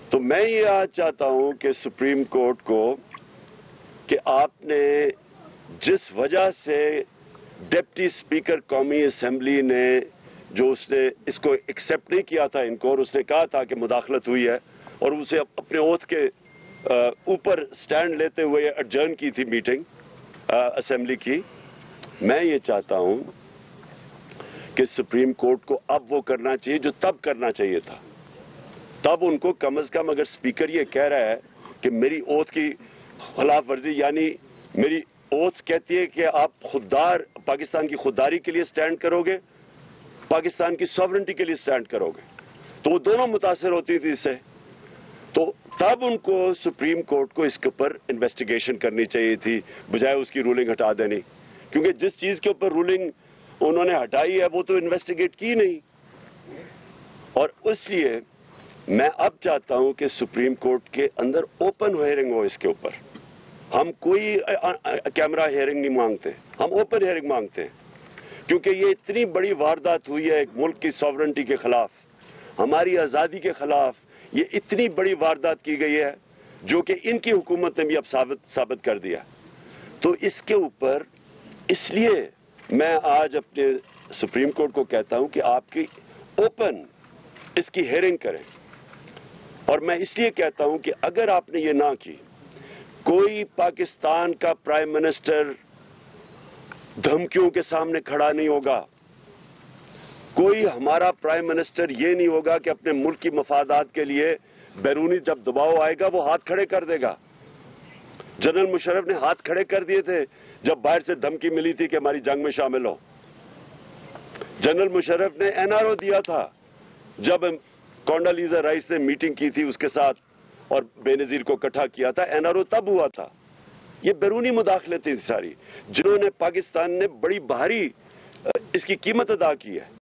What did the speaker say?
تو میں یہ آج چاہتا ہوں کہ سپریم کورٹ کو کہ آپ نے جس وجہ سے ڈپٹی اسپیکر قومی اسمبلی نے جو اس نے اس کو ایکسیپٹ نہیں کیا تھا ان کو، اور اس نے کہا تھا کہ مداخلت ہوئی ہے، اور اسے اپنے اوتھ کے اوپر سٹینڈ لیتے ہوئے ایڈجرن کی تھی میٹنگ اسمبلی کی. میں یہ چاہتا ہوں کہ سپریم کورٹ کو اب وہ کرنا چاہیے جو تب کرنا چاہیے تھا. تب ان کو کم از کم، اگر اسپیکر یہ کہہ رہا ہے کہ میری اوتھ کی خلاف ورزی، یعنی میری اوتھ کہتی ہے کہ آپ خوددار پاکستان کی خودداری کے لیے سٹینڈ کرو گے، پاکستان کی سوورنٹی کے لیے سٹینڈ کرو گے، تو وہ دونوں متاثر ہوتی تھی اس سے. تو تب ان کو سپریم کورٹ کو اس کے اوپر انویسٹیگیشن کرنی چاہیے تھی، بجائے اس کی رولنگ ہٹا دینی. کیونکہ جس چیز کے اوپر رولنگ انہوں نے ہٹائی ہے وہ تو انویسٹیگیٹ کی نہیں. اور اس لیے میں اب چاہتا ہوں کہ سپریم کورٹ کے اندر اوپن ہیئرنگ ہو اس کے اوپر. ہم کوئی کیمرہ ہیئرنگ نہیں مانگتے، ہم اوپن ہیئرنگ مانگتے ہیں. کیونکہ یہ اتنی بڑی واردات ہوئی ہے ایک ملک کی سوورنٹی کے خلاف، ہماری آزادی کے خلاف. یہ اتنی بڑی واردات کی گئی ہے جو کہ ان کی حکومت نے بھی اب ثابت کر دیا. تو اس کے اوپر اس لیے میں آج اپنے سپریم کورٹ کو کہتا ہوں کہ آپ کی اوپن اس کی ہیئرنگ کریں. اور میں اس لیے کہتا ہوں کہ اگر آپ نے یہ نہ کی، کوئی پاکستان کا پرائم منسٹر دھمکیوں کے سامنے کھڑا نہیں ہوگا، کوئی ہمارا پرائم منسٹر یہ نہیں ہوگا کہ اپنے ملک کی مفادات کے لیے بیرونی جب دباؤ آئے گا وہ ہاتھ کھڑے کر دے گا. جنرل مشرف نے ہاتھ کھڑے کر دیے تھے جب باہر سے دھمکی ملی تھی کہ ہماری جنگ میں شامل ہو. جنرل مشرف نے NRO دیا تھا جب کونڈالیزا رائس نے میٹنگ کی تھی اس کے ساتھ اور بے نظیر کو اکٹھا کیا تھا. NRO تب ہوا تھا. یہ بیرونی مداخلتیں ساری جنہوں نے پاکستان نے بڑی بھاری اس کی قیمت ادا کی ہے.